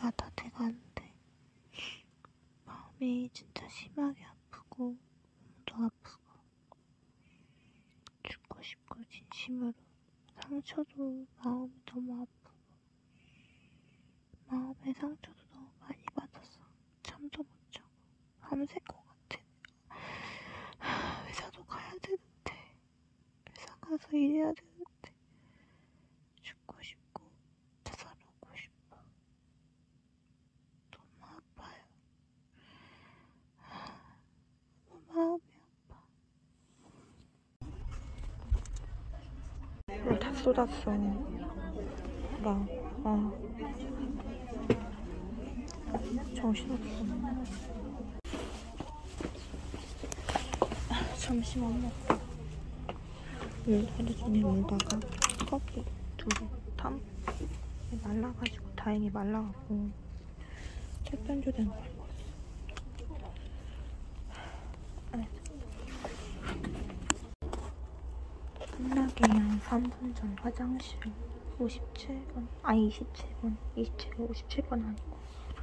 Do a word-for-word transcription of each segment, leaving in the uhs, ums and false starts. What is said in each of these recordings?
이가 다 돼가는데 마음이 진짜 심하게 아프고 몸도 아프고 죽고 싶고 진심으로 상처도 마음이 너무 아프고 마음의 상처도 너무 많이 받아서 잠도 못 자고 밤샐 것 같아. 회사도 가야 되는데 회사 가서 일해야 되는데 죽고 싶고 자살하고 싶어. 너무 아파요. 너무 마음이 아파. 물 다 쏟았어. 나, 아, 정신없어. 점심 안 먹고 물 하루 종일 울다가 컵이 두개 탐 말라가지고 다행히 말라가고 철판조된 걸 먹었어. 끝나기 한 삼 분 전 화장실 오십칠 분 아니 이십칠 분 이십칠 분 오십칠 분 아니고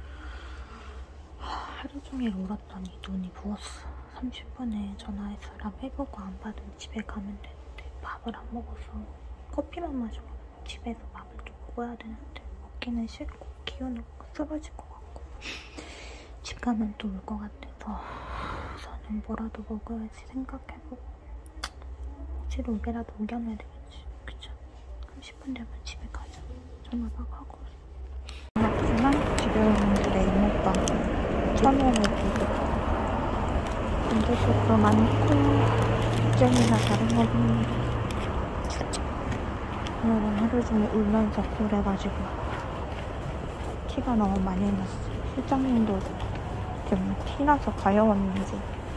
하루 종일 울었더니 눈이 부었어. 삼십 분에 전화해서 람 해보고 안 받으면 집에 가면 되는데 밥을 안 먹어서 커피만 마시고 집에서 밥을 좀 먹어야 되는데 먹기는 싫고 기운 없고 쓰러질 것 같고 집 가면 또 울 것 같아서 우선은 뭐라도 먹어야지 생각해보고 억지로 오게라도 우겨내야 되겠지. 그쵸? 삼십 분 되면 집에 가자. 전화가 하고 아프지만 집에 오는 길에 이모가 천원을 주고 문제점도 많고 축제나 다른 거 보는데 축제 오늘은 하루 종일 울면서 그래가지고 티가 너무 많이 났어. 실장님도 좀 티나서 가여웠는지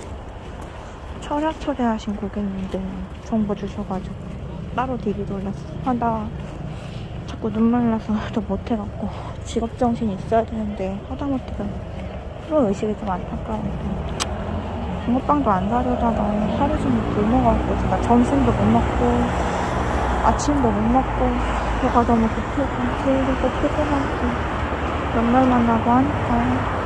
철야 초대하신 고객님들 정보 주셔가지고 따로 디비 돌렸어. 아, 나 자꾸 눈물 나서 더 못해갖고 직업정신이 있어야 되는데 하다못해 그런 의식이 좀 안타까운데 붕어빵도 안 사려다가 하루 종일 굶어갖고 제가 점심도 못 먹고 아침도 못 먹고 배가 너무 고프고 졸리고 피곤하고 연말 만나고 하니까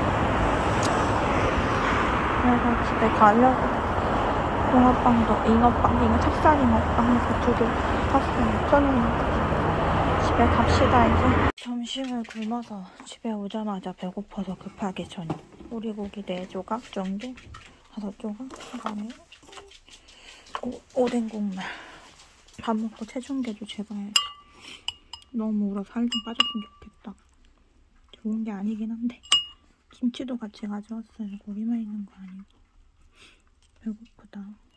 그래서 집에 가려고 붕어빵도 잉어빵, 잉어 찹쌀 잉어빵 해서 두 개 샀어요. 천 원이니까 집에 갑시다 이제. 점심을 굶어서 집에 오자마자 배고파서 급하게 저녁 오리고기 네 조각 정도? 다섯 조각? 그다음에 오뎅 국물 밥 먹고 체중계도 재봐야지. 너무 울어 살 좀 빠졌으면 좋겠다. 좋은 게 아니긴 한데 김치도 같이 가져왔어요. 고기만 있는 거 아니고. 배고프다.